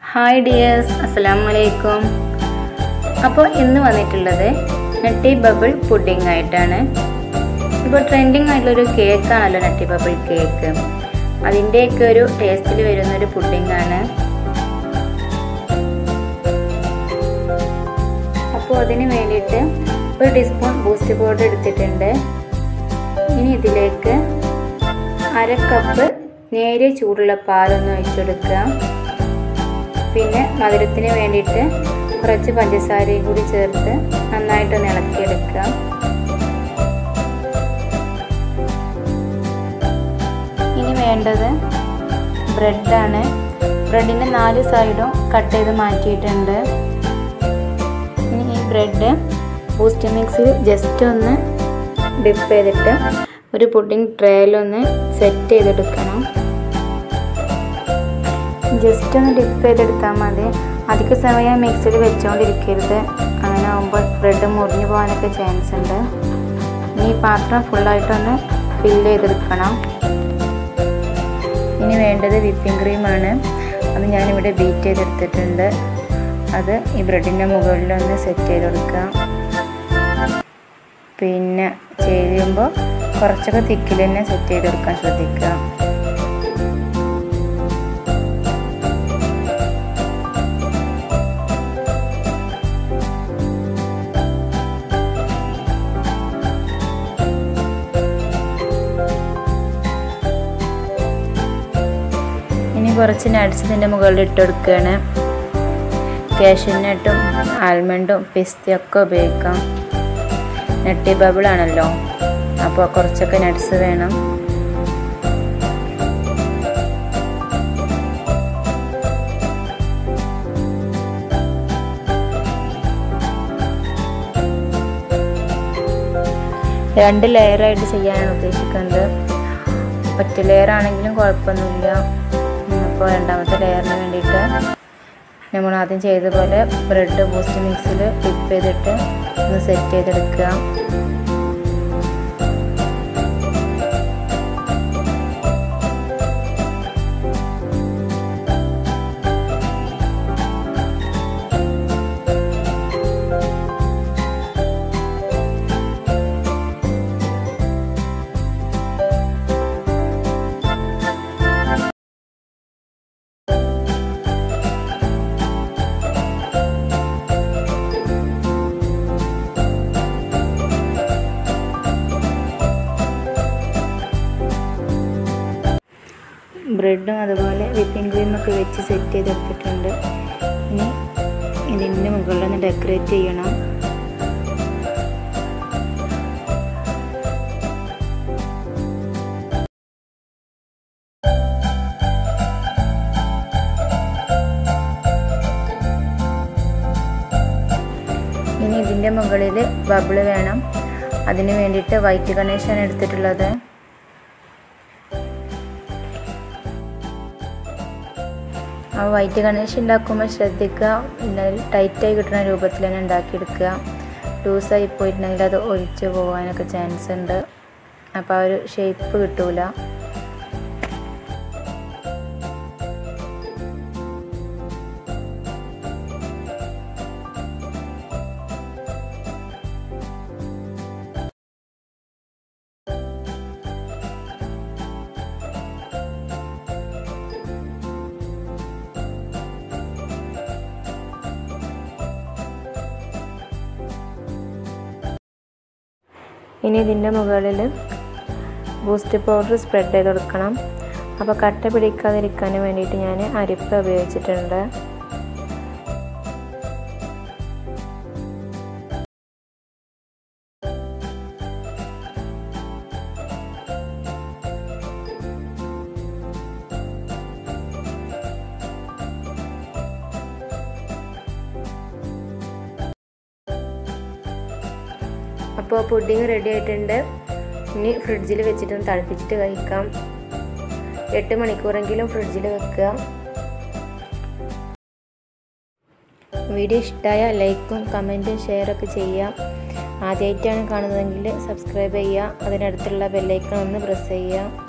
Hi dears, അസ്സലാമു അലൈക്കും. അപ്പോൾ ഇന്ന് വന്നിട്ടുള്ളത് നട്ടി ബബിൾ പുഡിംഗ് ആയിട്ടാണ്. ഇപ്പോൾ ട്രെൻഡിങ് ആയിട്ടുള്ളൊരു കേക്കാണല്ലോ നട്ടി ബബിൾ കേക്ക്. അതിൻ്റെയൊക്കെ ഒരു ടേസ്റ്റിൽ വരുന്നൊരു പുഡിംഗ് ആണ്. അപ്പോൾ അതിന് വേണ്ടിയിട്ട് ഒരു ടീസ്പൂൺ ബൂസ്റ്റ് പൗഡർ എടുത്തിട്ടുണ്ട്. ഇനി ഇതിലേക്ക് അര കപ്പ് നേരിയ ചൂടുള്ള പാലൊന്ന് ഒഴിച്ചെടുക്കുക. പിന്നെ മധുരത്തിന് വേണ്ടിയിട്ട് കുറച്ച് പഞ്ചസാരയും കൂടി ചേർത്ത് നന്നായിട്ടൊന്ന് ഇളക്കിയെടുക്കുക. ഇനി വേണ്ടത് ബ്രെഡാണ്. ബ്രെഡിൻ്റെ 4 സൈഡും കട്ട് ചെയ്ത് മാറ്റിയിട്ടുണ്ട്. ഇനി ഈ ബ്രെഡ് ബൂസ്റ്റ് മിക്സിൽ ജസ്റ്റ് ഒന്ന് ഡിപ്പ് ചെയ്തിട്ട് ഒരു പുഡിംഗ് ട്രേയിലൊന്ന് സെറ്റ് ചെയ്തെടുക്കണം. ജസ്റ്റ് ഒന്ന് ഡിപ്പ് ചെയ്തെടുത്താൽ മതി. അധിക സമയം മിക്സിയിൽ വെച്ചുകൊണ്ടിരിക്കരുത്. അങ്ങനെ ആകുമ്പോൾ ബ്രെഡ് മുറിഞ്ഞു പോകാനൊക്കെ ചാൻസ് ഉണ്ട്. ഇനി ഈ പാത്രം ഫുള്ളായിട്ടൊന്ന് ഫില്ല് ചെയ്തെടുക്കണം. ഇനി വേണ്ടത് വിപ്പിംഗ് ക്രീമാണ്. അത് ഞാനിവിടെ ബീറ്റ് ചെയ്തെടുത്തിട്ടുണ്ട്. അത് ഈ ബ്രെഡിൻ്റെ മുകളിലൊന്ന് സെറ്റ് ചെയ്ത് കൊടുക്കുക. പിന്നെ ചെയ്യുമ്പോൾ കുറച്ചൊക്കെ തിക്കിൽ തന്നെ സെറ്റ് ചെയ്ത് കൊടുക്കാൻ ശ്രദ്ധിക്കുക. ഇനി കുറച്ച് നട്ട്സ് ഇതിൻ്റെ മുകളിൽ ഇട്ട് കൊടുക്കുകയാണ്. കാഷ്യൂ ആൽമണ്ടും പിസ്തയൊക്കെ ഉപയോഗിക്കാം. നട്ടി ബബിളാണല്ലോ, അപ്പോൾ കുറച്ചൊക്കെ നട്ട്സ് വേണം. രണ്ട് ലെയറായിട്ട് ചെയ്യാനാണ് ഉദ്ദേശിക്കുന്നത്. ഒറ്റ ലെയർ ആണെങ്കിലും കുഴപ്പമൊന്നുമില്ല. അപ്പോൾ രണ്ടാമത്തെ ലെയറിന് വേണ്ടിയിട്ട് നമ്മൾ ആദ്യം ചെയ്ത പോലെ ബ്രെഡ് ബൂസ്റ്റ് മിക്സിൽ ഡിപ്പ് ചെയ്തിട്ട് ഒന്ന് സെറ്റ് ചെയ്തെടുക്കുക. ബ്രെഡും അതുപോലെ വിപ്പിംഗ് ക്രീമൊക്കെ വെച്ച് സെറ്റ് ചെയ്തെടുത്തിട്ടുണ്ട്. ഇനി ഇതിൻ്റെ മുകളിലൊന്ന് ഡെക്കറേറ്റ് ചെയ്യണം. ഇനി ഇതിൻ്റെ മുകളിൽ ബബിള് വേണം. അതിന് വേണ്ടിയിട്ട് വൈറ്റ് ഗണേശാണ് എടുത്തിട്ടുള്ളത്. ആ വൈറ്റ് ഗണേശ് ഉണ്ടാക്കുമ്പോൾ ശ്രദ്ധിക്കുക, ടൈറ്റായി കിട്ടുന്ന രൂപത്തിൽ തന്നെ ഉണ്ടാക്കിയെടുക്കുക. ലൂസായി പോയിട്ടുണ്ടെങ്കിൽ അത് ഒലിച്ചു പോകാനൊക്കെ ചാൻസ് ഉണ്ട്. അപ്പോൾ ആ ഒരു ഷേപ്പ് കിട്ടൂല. ഇനി ഇതിൻ്റെ മുകളിൽ ബൂസ്റ്റ് പൗഡർ സ്പ്രെഡ് ചെയ്ത് കൊടുക്കണം. അപ്പോൾ കട്ട പിടിക്കാതിരിക്കാൻ വേണ്ടിയിട്ട് ഞാൻ അരിപ്പ ഉപയോഗിച്ചിട്ടുണ്ട്. അപ്പോൾ പുഡിംഗ് റെഡി ആയിട്ടുണ്ട്. ഇനി ഫ്രിഡ്ജിൽ വെച്ചിട്ടൊന്ന് തണുപ്പിച്ചിട്ട് കഴിക്കാം. 8 മണിക്കൂറെങ്കിലും ഫ്രിഡ്ജിൽ വെക്കുക. വീഡിയോ ഇഷ്ടമായ ലൈക്കും കമൻറ്റും ഷെയറൊക്കെ ചെയ്യാം. ആദ്യമായിട്ടാണ് കാണുന്നതെങ്കിൽ സബ്സ്ക്രൈബ് ചെയ്യുക. അതിനടുത്തുള്ള ബെല്ലൈക്കൺ ഒന്ന് പ്രസ് ചെയ്യുക.